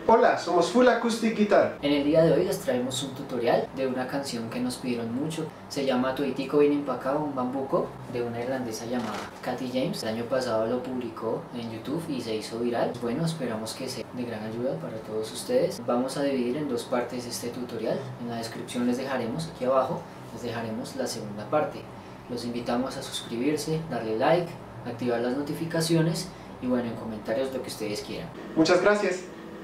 Hola, somos Full Acoustic Guitar. En el día de hoy les traemos un tutorial de una canción que nos pidieron mucho. Se llama Tuitico Viene Empacado, un bambuco, de una irlandesa llamada Katy James. El año pasado lo publicó en YouTube y se hizo viral. Bueno, esperamos que sea de gran ayuda para todos ustedes. Vamos a dividir en dos partes este tutorial. En la descripción les dejaremos, aquí abajo, les dejaremos la segunda parte. Los invitamos a suscribirse, darle like, activar las notificaciones y bueno, en comentarios lo que ustedes quieran. Muchas gracias.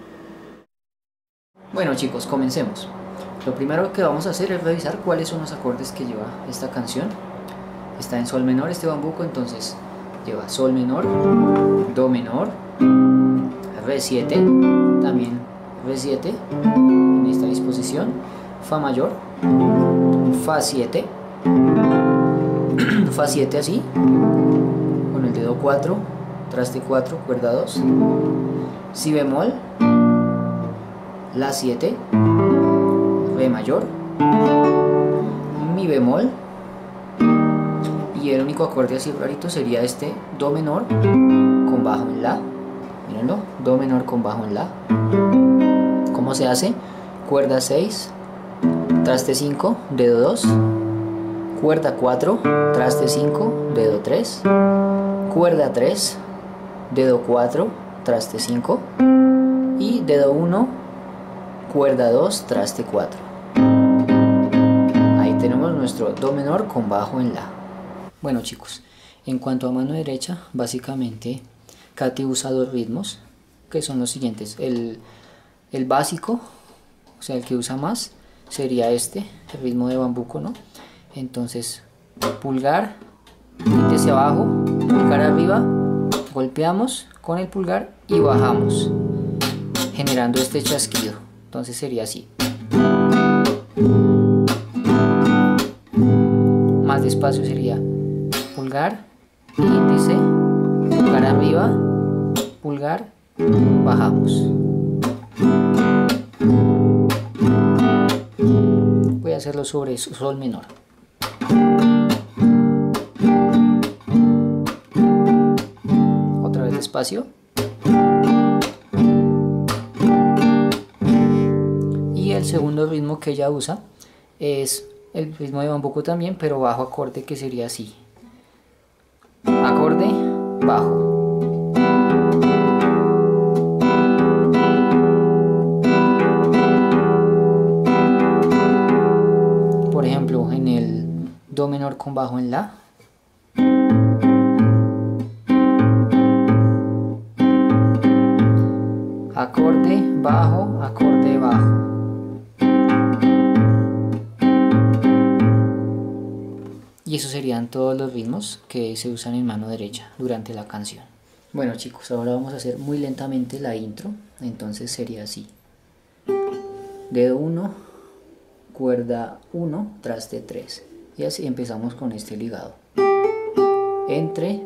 Bueno chicos, comencemos. Lo primero que vamos a hacer es revisar cuáles son los acordes que lleva esta canción. Está en sol menor este bambuco, entonces lleva sol menor, do menor, re7, también re7 en esta disposición, fa mayor, fa 7, fa 7 así, con el dedo 4, traste 4, cuerda 2, si bemol, la 7, re mayor, mi bemol, y el único acorde así rarito sería este do menor con bajo en la. Mírenlo, do menor con bajo en la. ¿Cómo se hace? Cuerda 6, traste 5, dedo 2, cuerda 4, traste 5, dedo 3, cuerda 3, dedo 4, traste 5 y dedo 1, cuerda 2, traste 4. Ahí tenemos nuestro do menor con bajo en la. Bueno chicos, en cuanto a mano derecha, básicamente Katy usa dos ritmos, que son los siguientes. El básico, o sea el que usa más, sería este, el ritmo de bambuco, ¿no? Entonces, pulgar, índice abajo, pulgar arriba, golpeamos con el pulgar y bajamos, generando este chasquido. Entonces sería así. Más despacio sería pulgar, índice, pulgar arriba, pulgar, bajamos. Voy a hacerlo sobre sol menor. Otra vez despacio. El segundo ritmo que ella usa es el ritmo de bambuco también, pero bajo acorde, que sería así: acorde, bajo. Por ejemplo, en el do menor con bajo en la, acorde, bajo, acorde, bajo. Y esos serían todos los ritmos que se usan en mano derecha durante la canción. Bueno chicos, ahora vamos a hacer muy lentamente la intro. Entonces sería así: dedo 1, cuerda 1, traste 3. Y así empezamos con este ligado. Entre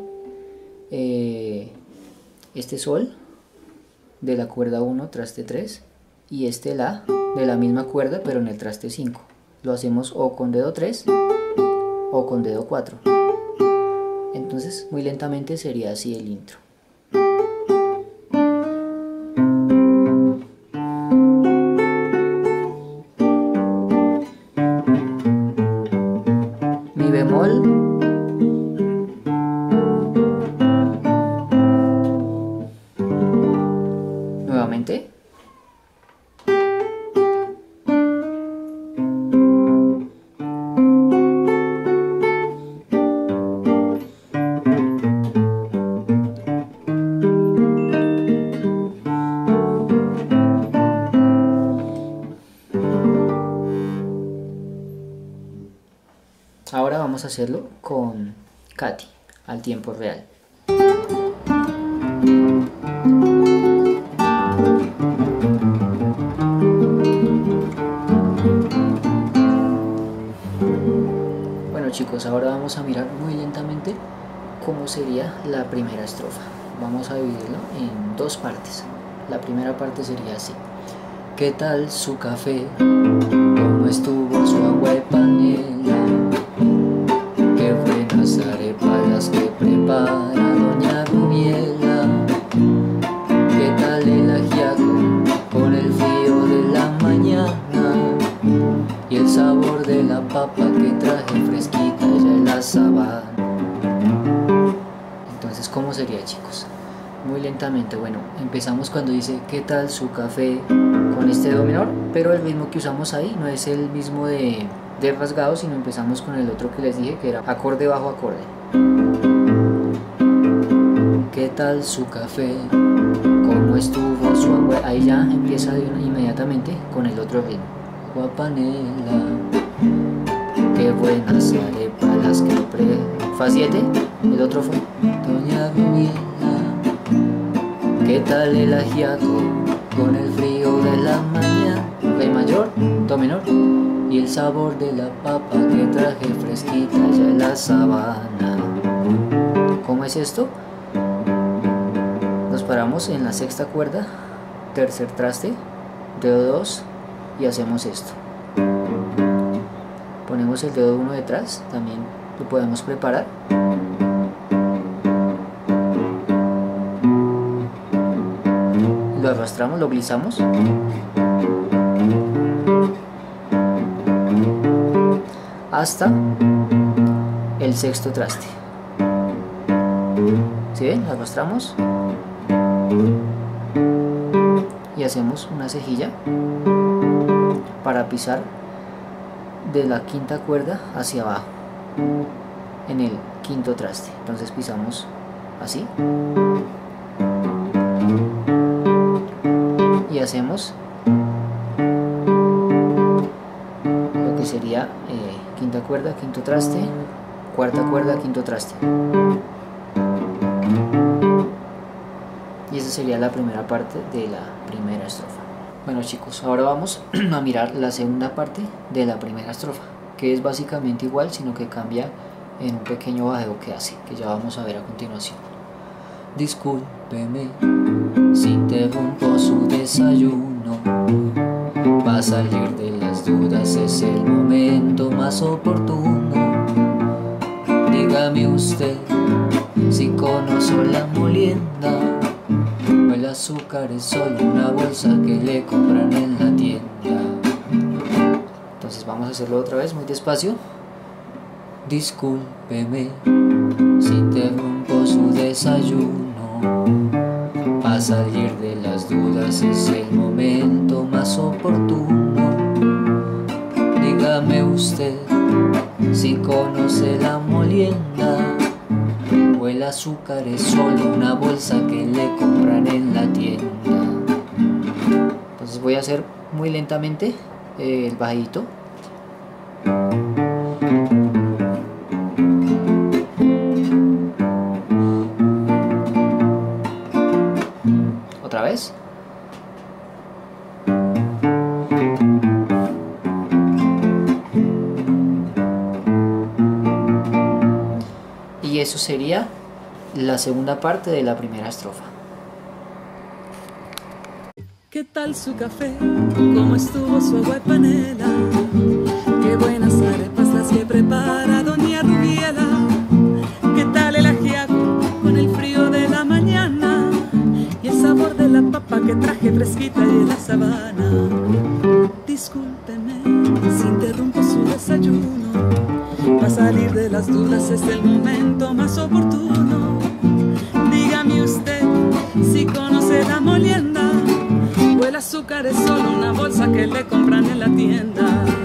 este sol de la cuerda 1, traste 3, y este la de la misma cuerda pero en el traste 5. Lo hacemos o con dedo 3 o con dedo 4. Entonces muy lentamente sería así el intro. Mi bemol, nuevamente, ahora vamos a hacerlo con Katy al tiempo real. Bueno chicos, ahora vamos a mirar muy lentamente cómo sería la primera estrofa. Vamos a dividirlo en dos partes. La primera parte sería así: ¿qué tal su café? ¿Cómo estuvo su agua de panela? Qué buenas arepas las que prepara doña Rubiela. ¿Qué tal el ajiaco con muy lentamente. Bueno, empezamos cuando dice ¿qué tal su café? Con este do menor, pero el ritmo que usamos ahí no es el mismo de rasgado, sino empezamos con el otro que les dije, que era acorde bajo acorde. ¿Qué tal su café? ¿Cómo estuvo su agua? Ahí ya empieza inmediatamente con el otro ritmo. Agua panela, qué buenas arepas las que Fa 7, el otro fue Doña Rubiela, ¿qué tal el ajiaco? Con el frío de la mañana, Re mayor, Do menor, y el sabor de la papa que traje fresquita allá en la sabana. ¿Cómo es esto? Nos paramos en la sexta cuerda, tercer traste, dedo 2 y hacemos esto. Ponemos el dedo 1 detrás, también lo podemos preparar. Lo arrastramos, lo glisamos hasta el sexto traste. ¿Sí ven? Lo arrastramos y hacemos una cejilla para pisar de la quinta cuerda hacia abajo en el quinto traste. Entonces pisamos así y hacemos lo que sería quinta cuerda, quinto traste, cuarta cuerda, quinto traste. Y esa sería la primera parte de la primera estrofa. Bueno chicos, ahora vamos a mirar la segunda parte de la primera estrofa, que es básicamente igual, sino que cambia en un pequeño bajeo que hace, que ya vamos a ver a continuación. Discúlpeme si interrumpo su desayuno, para salir de las dudas es el momento más oportuno. Dígame usted si conozco la molienda, o el azúcar es solo una bolsa que le compran en la tienda. Entonces vamos a hacerlo otra vez muy despacio. Discúlpeme si interrumpo su desayuno, para salir de las dudas es el momento más oportuno. Dígame usted si conoce la molienda, o el azúcar es solo una bolsa que le compran en la tienda. Entonces voy a hacer muy lentamente el bajito. Otra vez. Y eso sería la segunda parte de la primera estrofa. ¿Qué tal su café? ¿Cómo estuvo su agua de panela? Qué buenas arepas las que prepara Doña Rubiela. ¿Qué tal el ajiaco con el frío de la mañana? Y el sabor de la papa que traje fresquita y en la sabana. Discúlpeme si interrumpo su desayuno, para salir de las dudas es el momento más oportuno. Dígame usted si conoce la molienda, o el azúcar es solo una bolsa que le compran en la tienda.